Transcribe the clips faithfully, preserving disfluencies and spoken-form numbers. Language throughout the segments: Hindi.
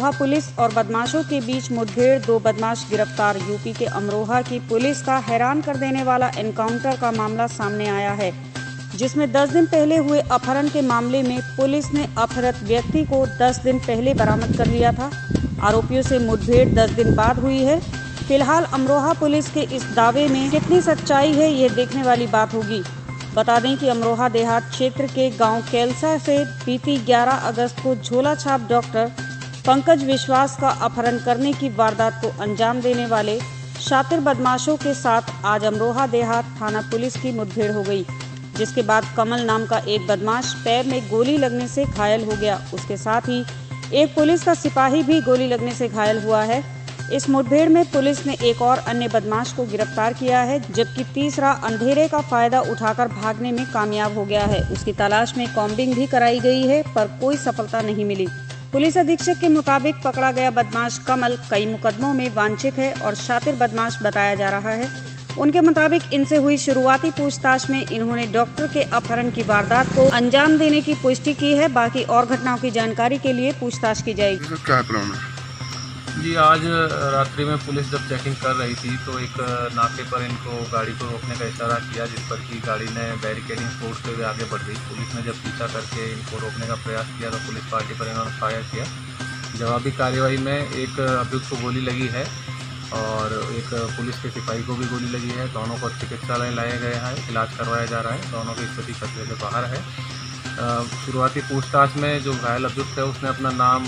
अमरोहा पुलिस और बदमाशों के बीच मुठभेड़, दो बदमाश गिरफ्तार। यूपी के अमरोहा की पुलिस का हैरान कर देने वाला एनकाउंटर का मामला सामने आया है, जिसमें दस दिन पहले हुए अपहरण के मामले में पुलिस ने अपहृत व्यक्ति को दस दिन पहले बरामद कर लिया था। आरोपियों से मुठभेड़ दस दिन बाद हुई है। फिलहाल अमरोहा पुलिस के इस दावे में कितनी सच्चाई है, ये देखने वाली बात होगी। बता दें कि अमरोहा देहात क्षेत्र के गांव केलसा से बीती ग्यारह अगस्त को झोला छाप डॉक्टर पंकज विश्वास का अपहरण करने की वारदात को अंजाम देने वाले शातिर बदमाशों के साथ आज अमरोहा देहात थाना पुलिस की मुठभेड़ हो गई, जिसके बाद कमल नाम का एक बदमाश पैर में गोली लगने से घायल हो गया। उसके साथ ही एक पुलिस का सिपाही भी गोली लगने से घायल हुआ है। इस मुठभेड़ में पुलिस ने एक और अन्य बदमाश को गिरफ्तार किया है, जबकि तीसरा अंधेरे का फायदा उठाकर भागने में कामयाब हो गया है। उसकी तलाश में कॉम्बिंग भी कराई गई है, पर कोई सफलता नहीं मिली। पुलिस अधीक्षक के मुताबिक पकड़ा गया बदमाश कमल कई मुकदमों में वांछित है और शातिर बदमाश बताया जा रहा है। उनके मुताबिक इनसे हुई शुरुआती पूछताछ में इन्होंने डॉक्टर के अपहरण की वारदात को अंजाम देने की पुष्टि की है। बाकी और घटनाओं की जानकारी के लिए पूछताछ की जाएगी। क्या प्रॉब्लम है जी? आज रात्रि में पुलिस जब चेकिंग कर रही थी तो एक नाके पर इनको गाड़ी को रोकने का इशारा किया, जिस पर कि गाड़ी ने बैरिकेडिंग तोड़ते हुए आगे बढ़ गई। पुलिस ने जब पीछा करके इनको रोकने का प्रयास किया तो पुलिस पार्टी पर इन्होंने फायर किया। जवाबी कार्रवाई में एक अभियुक्त को गोली लगी है और एक पुलिस के सिपाही को भी गोली लगी है। दोनों को चिकित्सालय लाया गया है, इलाज करवाया जा रहा है। दोनों की स्थिति खतरे से बाहर है। शुरुआती पूछताछ में जो घायल अभियुक्त है उसने अपना नाम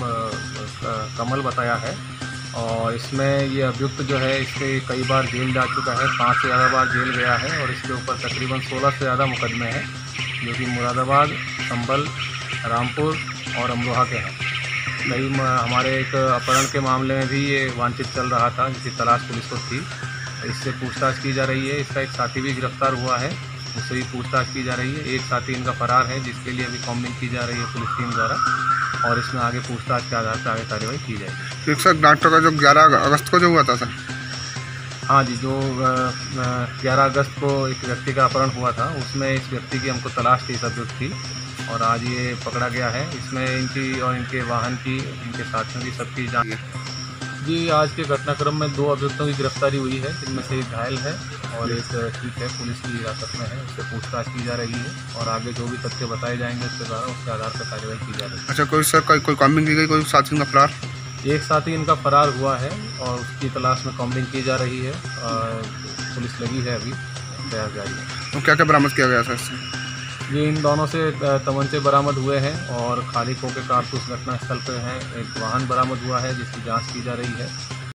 कमल बताया है और इसमें ये अभियुक्त जो है इसके कई बार जेल जा चुका है, पाँच से ज़्यादा बार जेल गया है और इसके ऊपर तकरीबन सोलह से ज़्यादा मुकदमे हैं, जो कि मुरादाबाद, संभल, रामपुर और अमरोहा के हैं। कई हमारे एक अपहरण के मामले में भी ये वांछित चल रहा था, जिसकी तलाश पुलिस को थी। इससे पूछताछ की जा रही है। इसका एक साथी भी गिरफ्तार हुआ है, उससे भी पूछताछ की जा रही है। एक साथी इनका फरार है, जिसके लिए अभी कॉम्बिंग की जा रही है पुलिस टीम द्वारा और इसमें आगे पूछताछ के आधार पर आगे कार्रवाई की जाएगी। एक सर डॉक्टर का जो ग्यारह अगस्त को जो हुआ था सर? हाँ जी, जो ग्यारह अगस्त को एक व्यक्ति का अपहरण हुआ था उसमें इस व्यक्ति की हमको तलाश थी, इस अभियुक्त की, और आज ये पकड़ा गया है। इसमें इनकी और इनके वाहन की, इनके साथियों की, सबकी जांच जी। आज के घटनाक्रम में दो अभियुक्तों की गिरफ्तारी हुई है, जिनमें से एक घायल है और एक ठीक है, पुलिस की हिरासत में है। उससे पूछताछ की जा रही है और आगे जो भी तथ्य बताए जाएंगे उसके द्वारा उसके आधार पर कार्रवाई की जा रही है। अच्छा, कोई सर कोई कोई कॉम्बिंग की गई, कोई साथी का फरार? एक साथी इनका फरार हुआ है और उसकी तलाश में कॉम्बिंग की जा रही है और पुलिस लगी है, अभी प्रयास जारी है। तो क्या क्या बरामद किया गया सर इससे? ये इन दोनों से तमंचे बरामद हुए हैं और खाली खोखे कारतूस घटनास्थल पर हैं। एक वाहन बरामद हुआ है जिसकी जांच की जा रही है।